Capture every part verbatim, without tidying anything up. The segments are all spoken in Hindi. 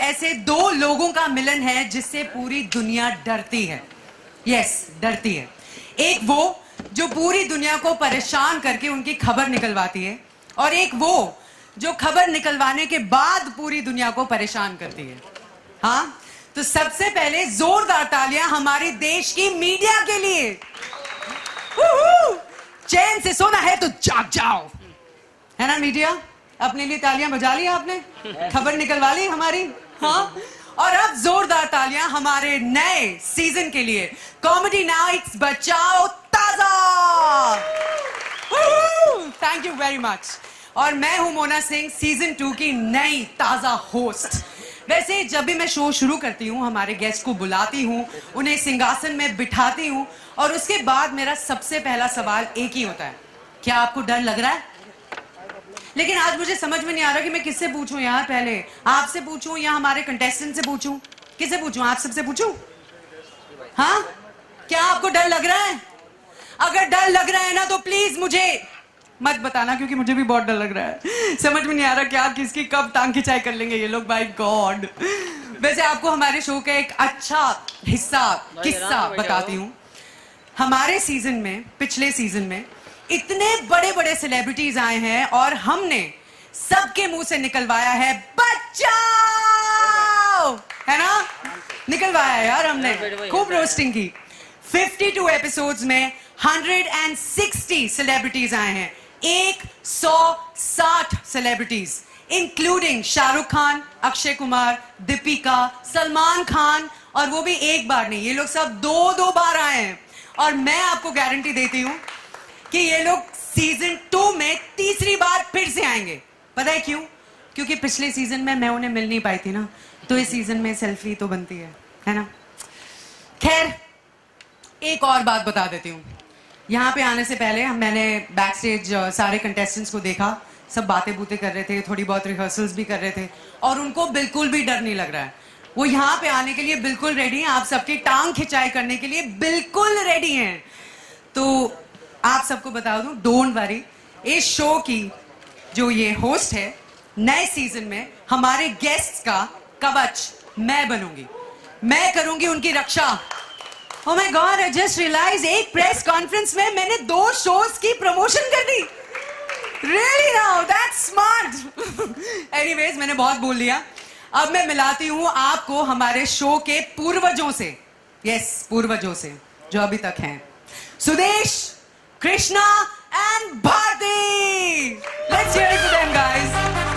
ऐसे दो लोगों का मिलन है जिससे पूरी दुनिया डरती है। यस, डरती है। एक वो जो पूरी दुनिया को परेशान करके उनकी खबर निकलवाती है, और एक वो जो खबर निकलवाने के बाद पूरी दुनिया को परेशान करती है। हाँ, तो सबसे पहले जोरदार तालियां हमारे देश की मीडिया के लिए। चैन से सोना है तो जाग जाओ, है ना मीडिया? अपने लिए तालियां बजा ली आपने, खबर निकलवा ली हमारी। हाँ, और अब जोरदार तालियां हमारे नए सीजन के लिए, कॉमेडी नाइट्स बचाओ ताजा। Thank you very much. और मैं हूं मोना सिंह, सीजन टू की नई ताजा होस्ट। वैसे जब भी मैं शो शुरू करती हूँ, हमारे गेस्ट को बुलाती हूँ, उन्हें सिंहासन में बिठाती हूँ, और उसके बाद मेरा सबसे पहला सवाल एक ही होता है, क्या आपको डर लग रहा है? लेकिन आज मुझे समझ में नहीं आ रहा कि मैं किससे पूछूं यार। पहले आपसे पूछूं या हमारे कंटेस्टेंट से पूछूं? किससे पूछूं? आप सबसे पूछूं? हाँ, क्या आपको डर लग रहा है? अगर डर लग रहा है ना तो प्लीज मुझे मत बताना, क्योंकि मुझे भी बहुत डर लग रहा है। समझ में नहीं आ रहा क्या किसकी कब टांग खिंचाई कर लेंगे ये लोग, बाय गॉड। वैसे आपको हमारे शो का एक अच्छा हिस्सा किस्सा बताती हूँ। हमारे सीजन में, पिछले सीजन में इतने बड़े बड़े सेलिब्रिटीज आए हैं और हमने सबके मुंह से निकलवाया है बचाओ, है ना? निकलवाया यार हमने, खूब रोस्टिंग की। बावन एपिसोड्स में एक सौ साठ सेलिब्रिटीज आए हैं, एक सौ साठ सेलिब्रिटीज, इंक्लूडिंग शाहरुख खान, अक्षय कुमार, दीपिका, सलमान खान, और वो भी एक बार नहीं, ये लोग सब दो दो बार आए हैं। और मैं आपको गारंटी देती हूं कि ये लोग सीजन टू में तीसरी बार फिर से आएंगे। पता है क्यों? क्योंकि पिछले सीजन में मैं उन्हें मिल नहीं पाई थी ना, तो इस सीजन में सेल्फी तो बनती है, है ना? खैर, एक और बात बता देती हूँ। यहाँ पे आने से पहले मैंने बैक स्टेज सारे कंटेस्टेंट्स को देखा, सब बातें बूतें कर रहे थे, थोड़ी बहुत रिहर्सल्स भी कर रहे थे, और उनको बिल्कुल भी डर नहीं लग रहा है। वो यहाँ पे आने के लिए बिल्कुल रेडी हैं, आप सबकी टांग खिंचाई करने के लिए बिल्कुल रेडी हैं। तो आप सबको बता दूं, डोंट वरी, इस शो की जो ये होस्ट है नए सीजन में, हमारे गेस्ट्स का कवच मैं बनूंगी, मैं करूंगी उनकी रक्षा। Oh my god, I just realise एक प्रेस कॉन्फ्रेंस में मैंने दो शोज की प्रमोशन कर दी। Really now, that's smart. Anyways, मैंने बहुत बोल लिया। अब मैं मिलाती हूं आपको हमारे शो के पूर्वजों से। यस, पूर्वजों से जो अभी तक हैं। Sudesh, Krishna and Bharti. Let's hear it for them guys.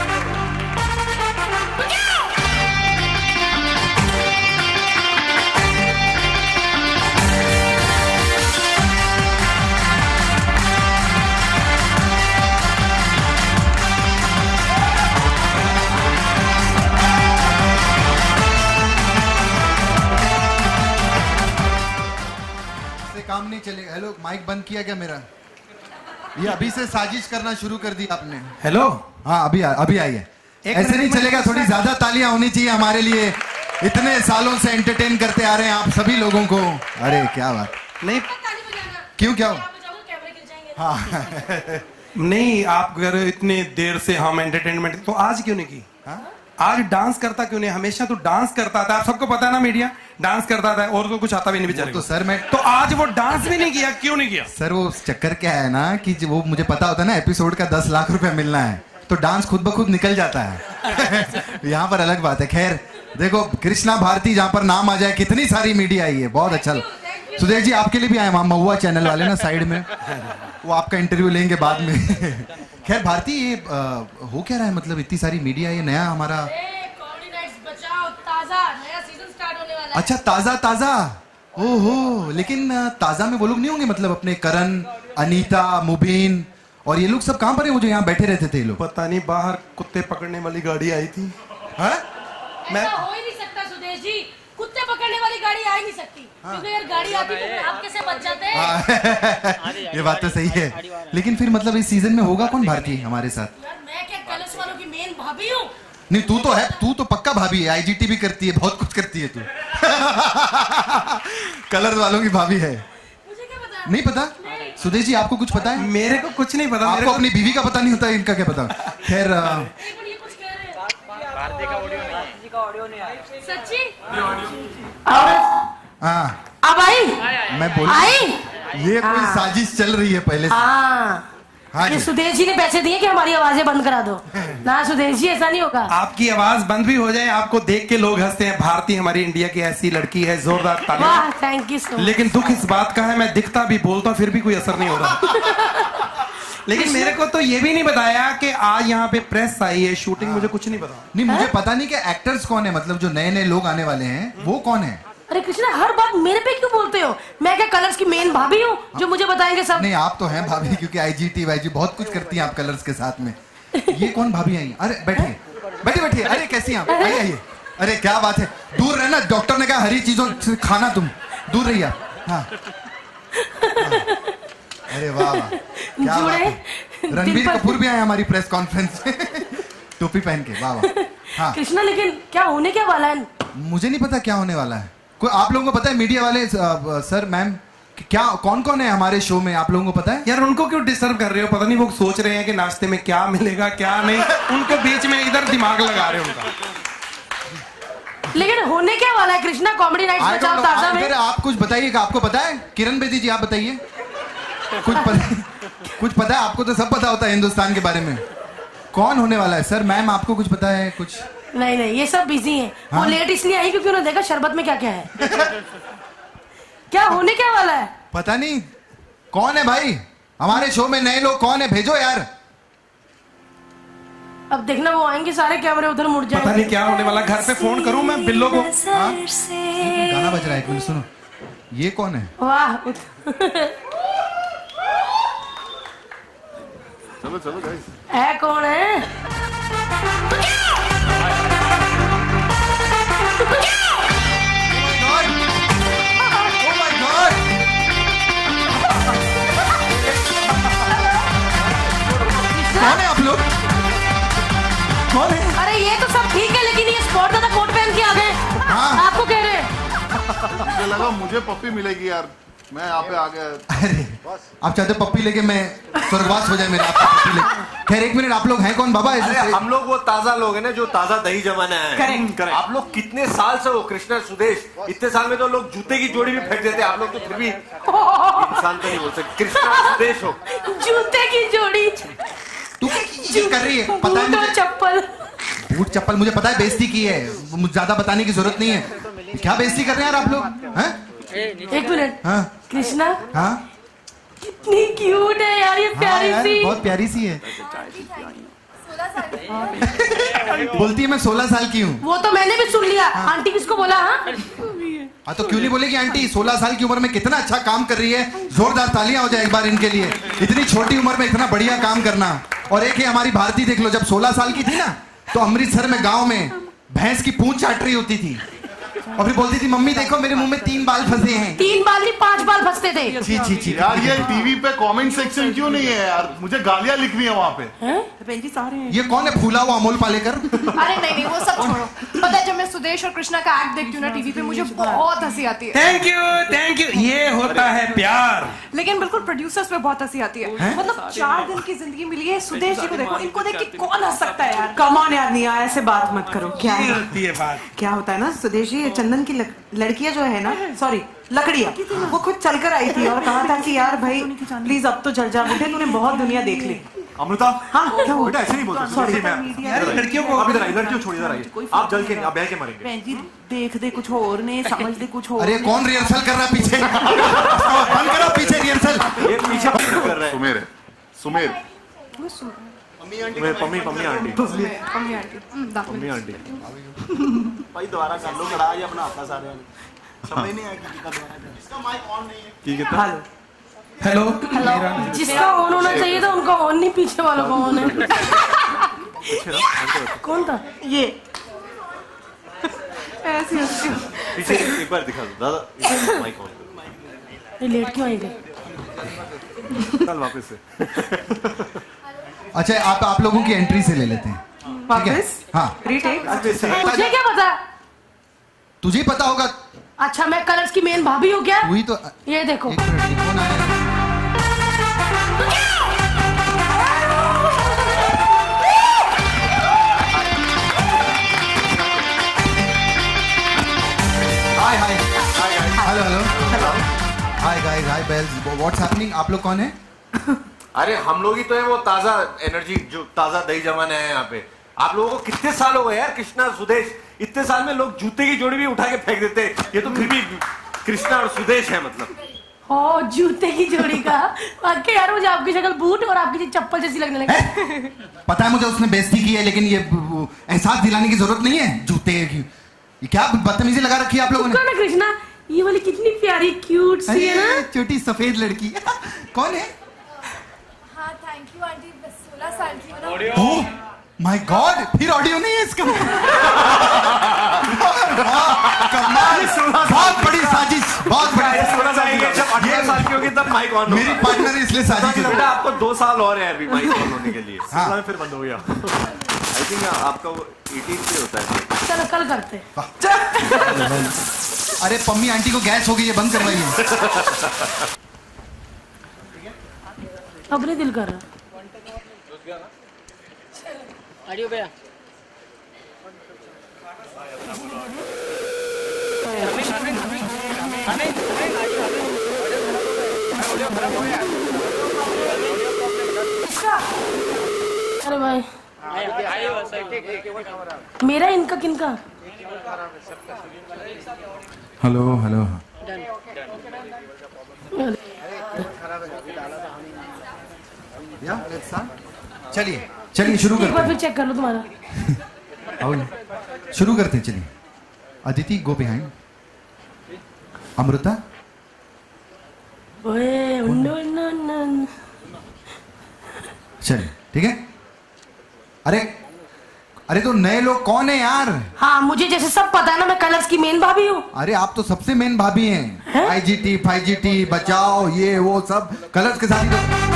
काम नहीं चलेगा। हेलो, माइक बंद किया क्या मेरा? ये अभी से साजिश करना शुरू कर दी आपने। हेलो, हाँ अभी आ, अभी आई है। ऐसे नहीं चलेगा, थोड़ी ज्यादा तालियां होनी चाहिए हमारे लिए। इतने सालों से एंटरटेन करते आ रहे हैं आप सभी लोगों को। अरे क्या बात। नहीं, क्यों, क्या हो? हाँ नहीं, आप अगर इतने देर से हम एंटरटेनमेंट, तो आज क्यों नहीं की? हाँ? आज डांस करता क्यों नहीं? हमेशा तो डांस करता था, आप सबको पता है ना, मीडिया डांस करता था, और तो कुछ आता भी नहीं बेचारे तो सर मैं तो आज वो डांस भी नहीं किया, क्यों नहीं किया? सर वो चक्कर क्या है ना कि वो मुझे पता होता है ना एपिसोड का दस लाख रुपए मिलना है, तो डांस खुद ब खुद निकल जाता है। यहाँ पर अलग बात है। खैर देखो, कृष्णा, भारती, जहाँ पर नाम आ जाए, कितनी सारी मीडिया आई है, बहुत अच्छा। सुदेश जी आपके लिए भी आए, वहाँ महुआ चैनल वाले ना साइड में, वो आपका इंटरव्यू लेंगे बाद में। खैर भारती, ये आ, हो क्या रहा है, मतलब इतनी सारी मीडिया, ये नया हमारा अच्छा ताजा ताजा, ओहो, लेकिन ताजा में वो लोग नहीं होंगे, मतलब अपने करण, अनीता, मुबीन और ये लोग सब कहाँ पर है, वो जो यहाँ बैठे रहते थे ये लोग? पता नहीं, बाहर कुत्ते पकड़ने वाली गाड़ी आई थी। है? मैं हो ही नहीं सकता सुदेश जी, कुत्ते पकड़ने वाली गाड़ी आ ही नहीं सकती। हाँ। क्योंकि अगर गाड़ी आती तो आप कैसे बच जाते हैं? ये बात तो सही है, लेकिन फिर मतलब इस सीजन में होगा कौन भारती हमारे साथ? यार मैं क्या कलर्स वालों की मेन भाभी हूँ? नहीं, तू तो है, तू तो पक्का भाभी है, आईजीटी भी करती है, बहुत कुछ करती है तू। कलर वालों की भाभी है। मुझे क्या पता? नहीं पता? सुदेश जी आपको कुछ पता है? मेरे को कुछ नहीं पता। आपको अपनी बीवी का पता नहीं होता, इनका क्या पता? खैर सच्ची? हाँ अब आई? मैं बोल आई? ये कोई साजिश चल रही है पहले से। हाँ हाँ ये जी। सुदेश जी ने पैसे दिए कि हमारी आवाजें बंद करा दो। ना सुदेश जी, ऐसा नहीं होगा। आपकी आवाज बंद भी हो जाए, आपको देख के लोग हंसते हैं, भारती हमारी इंडिया की ऐसी लड़की है, जोरदार तालियां। वाह, थैंक यू सो मच। लेकिन दुख इस बात का है, मैं दिखता भी बोलता फिर भी कोई असर नहीं हो रहा। लेकिन मेरे को तो ये भी नहीं बताया कि आज यहाँ पे प्रेस आई है, शूटिंग, मुझे कुछ नहीं पता। नहीं मुझे पता नहीं कि एक्टर्स कौन है, मतलब जो नए नए लोग आने वाले हैं वो कौन है। अरे कृष्णा, हर बात मेरे पे क्यों बोलते हो? मैं क्या कलर्स की मेन भाभी हूँ जो मुझे बताएंगे सब? नहीं आप तो हैं भाभी, क्योंकि आईजीटी वाईजी बहुत कुछ करती हैं आप कलर्स के साथ में। ये कौन भाभी आई? अरे बैठिए बैठिए बैठिए। अरे कैसी हैं आप? आइए आइए। अरे क्या बात है, दूर रहना, डॉक्टर ने कहा हरी चीजों से खाना, तुम दूर रहिए आप। हाँ अरे वाह वाह, क्या बात है। रणबीर कपूर भी आए हमारी प्रेस कॉन्फ्रेंस में टोपी पहन के। वाह वाह। हाँ कृष्णा, लेकिन क्या होने क्या वाला है? मुझे नहीं पता क्या होने वाला है। कोई आप लोगों को पता है, मीडिया वाले सर मैम, क्या कौन कौन है हमारे शो में, आप लोगों को पता है? यार उनको क्यों डिस्टर्ब कर रहे हो? पता नहीं वो सोच रहे हैं कि नाश्ते में क्या मिलेगा क्या नहीं, उनको बीच में इधर दिमाग लगा रहे हो उनका। लेकिन होने क्या वाला है कृष्णा कॉमेडी नाइट बचाओ ताजा में? आप कुछ बताइएगा, आपको पता है? किरण बेदी जी आप बताइए, कुछ पता कुछ पता है आपको? तो सब पता होता है हिंदुस्तान के बारे में। कौन होने वाला है सर? मैम आपको कुछ पता है? कुछ नहीं नहीं, ये सब बिजी हैं। हाँ? वो लेट इसलिए आई क्योंकि उन्होंने देखा शरबत में क्या क्या है। क्या होने क्या वाला है? पता नहीं कौन है भाई हमारे शो में, नए लोग कौन है, भेजो यार। अब देखना वो आएंगे सारे कैमरे उधर मुड़ जाएंगे। पता नहीं क्या होने वाला। घर पे फोन करूं मैं बिल्लो को? हाँ? गाना बज रहा है, एक मिनट सुनो। ये कौन है? वाह चलो चलो गाइस। है कौन है? कौन है आप लोग? कौन है? अरे ये तो सब ठीक है, लेकिन ये स्पॉट दादा कोट पहन के आ गए। हाँ। आपको कह रहे हैं। मुझे लगा मुझे पप्पी मिलेगी यार, मैं यहाँ पे आ गया। अरे आप चाहते पप्पी लेके मैं स्वर्गवास हो जाए मेरा, आपका पप्पी लेके। खैर एक मिनट, आप लोग हैं कौन बाबा? अरे हम लोग वो ताजा लोग हैं ना जो ताजा दही जमाना है। Correct correct. आप लोग कितने साल से हो? कृष्णा सुदेश, इतने साल में तो लोग जूते की जोड़ी भी फेंक देते, आप लोग तो फिर भी इंसान तो नहीं बोल सकते। कृष्णा सुदेश हो। जूते की जोड़ी, तू क्या चीज़ कर रही है? पता है मुझे, चप्पल, बूट चप्पल मुझे पता है, बेइज्जती की है, मुझे ज्यादा बताने की जरूरत नहीं है। क्या बेइज्जती कर रहे हैं यार आप लोग? हैं? एक मिनट। हाँ कृष्णा हाँ कितनी क्यूट है यार ये, प्यारी हाँ, सी। बहुत प्यारी सी है। बोलती है मैं सोलह साल की हूँ। वो तो मैंने भी सुन लिया। आंटी किसको बोला? हाँ हाँ तो क्यों नहीं बोलेगी आंटी? सोलह साल की उम्र में कितना अच्छा काम कर रही है, जोरदार तालियां हो जाए एक बार इनके लिए। इतनी छोटी उम्र में इतना बढ़िया काम करना। और एक है हमारी भारती, देख लो, जब सोलह साल की थी ना तो अमृतसर में गांव में भैंस की पूंछ चाट रही होती थी और फिर बोलती थी मम्मी देखो मेरे मुंह में तीन बाल फंसे हैं। तीन बाल नहीं पांच बाल फंसते थे। जी जी जी। यार ये टीवी पे कमेंट सेक्शन क्यों नहीं है यार? मुझे गालियां लिखनी है वहाँ पे। ये कौन है फूला हुआ अमोल पालेकर? अरे नहीं नहीं, वो सब छोड़ो। पता है जब मैं सुदेश और कृष्णा का एक्ट देखती हूँ ना टीवी पे, मुझे बहुत हंसी आती है। Thank you thank you. ये होता है प्यार। लेकिन बिल्कुल प्रोड्यूसर्स पे बहुत हंसी आती है। मतलब चार दिन की जिंदगी मिली है, सुदेश जी को देखो, इनको देख के कौन हंस सकता है यार? कम ऑन यार, नहीं ऐसे बात मत करो। क्या ये है होती है बात। क्या होता है ना सुदेश जी, चंदन की लक, लड़कियां जो है ना, सॉरी लकड़ियां, वो खुद चलकर आई थी और कहा था कि यार भाई प्लीज अब तो जल जा बेटे, तूने बहुत दुनिया देख ली। अमृता, हाँ क्या हुआ? बेटा ऐसे नहीं बोलते। सॉरी यार लड़कियों को आप इधर आइए, लड़कियों छोड़िए, इधर आइए। आप जल के आप बह के मरेंगे। बहन जी देख दे कुछ और ने, समझ दे कुछ और। अरे कौन रिहर्सल कर रहा है पीछे? बंद करो पीछे रिहर्सल। ये पीछे कर रहा है। सुमेर है, Sumer. Pammi aunty, Pammi Pammi aunty, mummy aunty, Pammi aunty. भाई दोबारा कर लो, कड़ा ही अपना हाथ सारे समझ नहीं आया कि कितना दोबारा कर। इसका माइक ऑन नहीं है। ठीक है। हेलो। जिसका ऑन होना चाहिए था उनका ऑन नहीं, पीछे वालों का ऑन है। कौन था ये? ऐसी हंसी। पीछे एक बार दिखा दो दादा, माइक ऑन। ये लेट क्यों आई? चल वापस से। अच्छा आप आप लोगों की एंट्री से ले लेते हैं। वापस? हाँ रीटेक। मुझे क्या पता? तुझे पता होगा। अच्छा मैं कलर्स की मेन भाभी हूँ क्या? वही तो। ये देखो। एक मिनट, ये कौन आया? Hi hi bells, what's happening? आप लोग कौन है? अरे हम लोग ही तो है वो ताजा एनर्जी, जो ताजा दही जमाने हैं यहाँ पे। आप लोगों को कितने साल हो गए यार कृष्णा सुदेश, इतने साल में लोग जूते की जोड़ी भी उठा के फेंक देते, ये तो फिर भी कृष्णा और सुदेश है मतलब। ओ जूते की जोड़ी का वाकई यार, मुझे आपकी शक्ल बूट और आपकी चप्पल जैसी लगने लगी। पता है मुझे उसने बेइज्जती की है, लेकिन ये एहसास दिलाने की जरूरत नहीं है जूते की। ये क्या बदतमीजी लगा रखी है आप लोगों ने? ना कृष्णा, ये वाली कितनी प्यारी क्यूट सी है ना, छोटी सफेद लड़की। कौन है? हाँ थैंक यू आंटी, सोलह साल की हो। ओह माय गॉड, फिर ऑडियो नहीं है इसका। कमाल, बहुत बड़ी साजिश, बहुत बड़ी। सोलह साल की जब अठारह साल की होगी तब माइक ऑन होगा। मेरी पार्टनर इसलिए साजिश है। बेटा आपको दो साल और है अभी माइक ऑन होने के लिए। सोलह में फिर बंद हो गया। आई थिंक आपका वो अठारह से होता है। चलो कल करते। अरे पम्मी आंटी को गैस हो गई है, बंद करवाइए। अपने दिल कर रहा ऑडियो गया। अरे भाई मेरा इनका किनका? Hello hello. चलिए चलिए शुरू करते हैं। फिर चेक कर लो तुम्हारा। आओ शुरू करते हैं, चलिए। Aditi go behind. अमृता ओए उन्नो उन्नो उन्नो। चलिए ठीक है। अरे अरे तो नए लोग कौन है यार? हाँ मुझे जैसे सब पता है ना, मैं कलर्स की मेन भाभी हूँ। अरे आप तो सबसे मेन भाभी हैं। I G T five G T बचाओ ये वो सब कलर्स के साथ ही तो।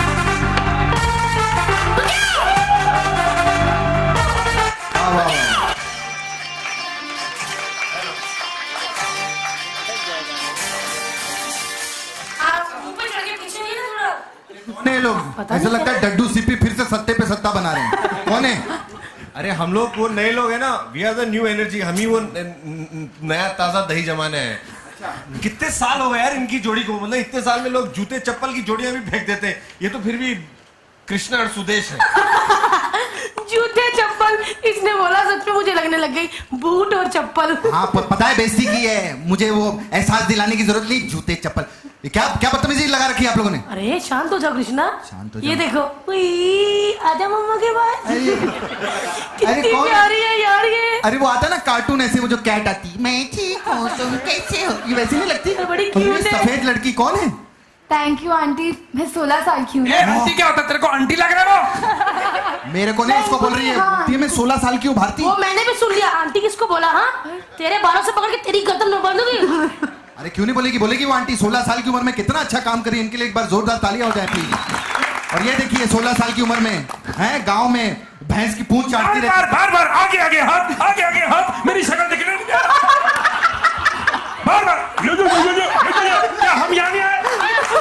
कौन है लोग? ऐसा लगता है डड्डू सीपी फिर से सत्ते पे सत्ता बना रहे हैं। कौन है? अरे हम लोग वो नए लोग हैं ना, we are the new energy, हम ही वो नया ताजा दही जमाने हैं। कितने साल हो गए यार इनकी जोड़ी को, मतलब इतने साल में लोग जूते चप्पल की जोड़ियां भी फेंक देते, ये तो फिर भी कृष्णा और सुदेश है। जूते चप्पल, इसने बोला सच में मुझे लगने लग गई बूट और चप्पल। हाँ पता है बेइज्जती की है, मुझे वो एहसास दिलाने की जरूरत नहीं। जूते चप्पल, क्या क्या बदतमीजी लगा रखी है आप लोगों ने? अरे शांत हो जाओ कृष्णा, शांत हो ये जाओ। देखो आजा मम्मा के पास। कितनी कौन? प्यारी है यार ये। अरे वो आता ना कार्टून ऐसे, वो जो कैट आती, मैं ठीक हूँ तुम कैसे हो, ये वैसे नहीं लगती? बड़ी क्यूट है। सफेद लड़की कौन है? थैंक यू आंटी, मैं सोलह साल की हूँ। आंटी क्या होता है, तेरे को आंटी लग रहा है? मेरे को नहीं, उसको बोल रही है। हाँ। मैं सोलह साल की हूँ भारती। वो मैंने भी सुन लिया, आंटी किसको बोला? हाँ तेरे बालों से पकड़ के तेरी गर्दन में बांध दूंगी। अरे क्यों नहीं बोलेगी, बोलेगी वो आंटी सोलह साल की उम्र में कितना अच्छा काम करी, इनके लिए एक बार जोरदार तालियां हो जाए प्लीज। और ये देखिए सोलह साल की उम्र में है गांव में भैंस की पूंछ चाटती रहती। बार बार बार आगे आगे हाथ, आगे आगे हाथ, मेरी शक्ल दिखने नहीं आ रहा। बार बार यो यो यो यो यो, क्या हम यहाँ नहीं आए?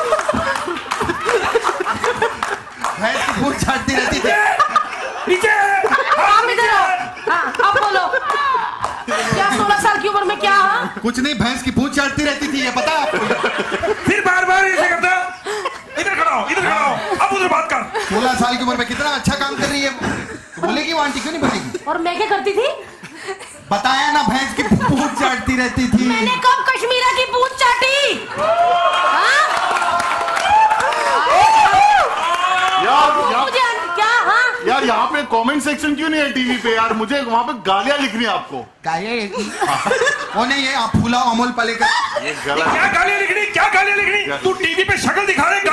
भैंस की पूंछ चाटती रहती थी। नीचे आप इधर आओ। हाँ अब बोलो, क्या सोलह साल की उम्र में क्या? हाँ कुछ नहीं, भैंस की पूंछ चाटती रहती थी, ये पता है आपको? फिर बार बार ऐसे करता, इधर खड़ा हो, इधर खड़ा हो, अब उधर बात कर। सोलह साल की उम्र में कितना अच्छा काम कर रही है, तो बोलेगी वो आंटी, क्यों नहीं बोलेगी? और मैं क्या करती थी? बताया ना, भैंस की पूंछ चाटती रहती थी। मैंने कब कश्मीरा की पूंछ चाटी? हाँ? यार मुझे क्या? हाँ यार यहाँ पे कमेंट सेक्शन क्यों नहीं है टीवी पे यार? मुझे वहाँ पे गालियाँ लिखनी है आपको। कौन है ये? आप फूला अमोल पालेकर। ये गलत। क्या गालियाँ लिखनी, क्या गालियाँ लिखनी? तू टीवी पे शक्ल दिखा रहे,